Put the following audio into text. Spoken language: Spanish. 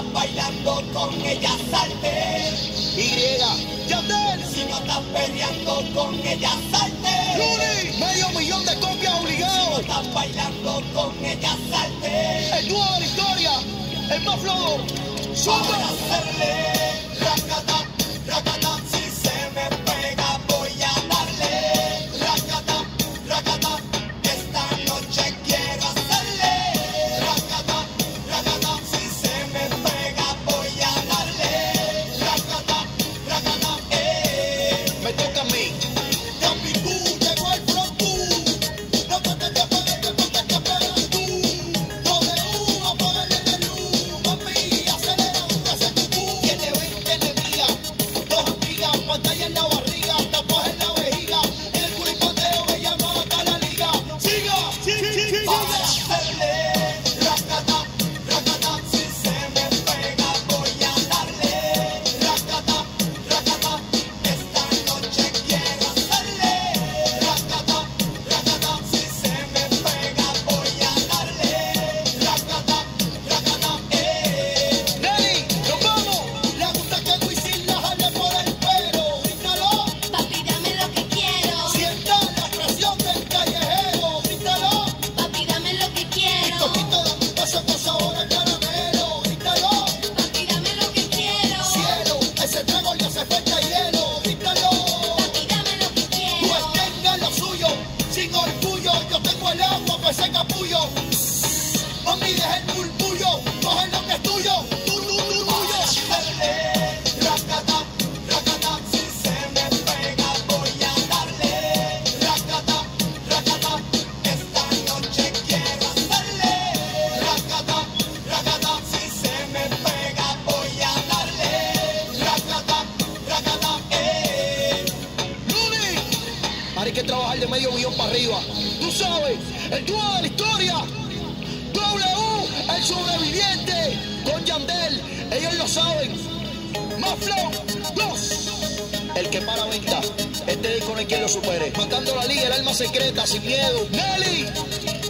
estás bailando con ella, salte. Y, Yandel. Si no estás peleando con ella, salte. Luli, $500,000 de copias obligado. Si no estás bailando con ella, salte. El dúo de la historia, el más flojo. Para hacerle racata, racata, si se me pega voy a darle racata, racata, esta noche quiero hacerle racata, racata, si se me pega voy a darle racata, racata, Me toca a mí. Capicú, llegó el frontú, no te pegas tú, W, apágale la luz, mami, acelera, hace cucú. Tiene 20 enemías, 2 amigas, pantalla en la barriga, tapas en la vejiga, en el culipoteo me llama hasta la liga. Siga, para hacerle racata, racata, si se me pega voy a darle racata, racata, esta noche quiero hacerle racata, racata, si se me pega voy a darle racata, racata, Nelly, nos vamos. Le gusta que Wisin la jale por el pelo, grítalo, Papi, dame lo que quiero. sienta la presión del callejero, grítalo, Papi, dame lo que quiero. toquito de un paso con sabor a caramelo, grítalo, Papi, dame lo que quiero. cielo, ese trago le hace falta hielo, grítalo, Papi, dame lo que quiero. pues tenga lo suyo, sin orgullo, yo tengo el agua pues ese capullo, mami deja el murmullo, coge lo que es tuyo, tuyo. Hacerle racata, racata, si se me pega voy a darle racata, racata, esta noche quiero hacerle racata, racata, si se me pega voy a darle racata, racata, Luli. Ahora hay que trabajar de $500,000 para arriba. Tú sabes, el dúo de la historia. W, el sobreviviente. Con Yandel, ellos lo saben. Más flow, 2. El que para venta. Este disco no hay quien lo supere. Matando la liga, el alma secreta, sin miedo. Nelly.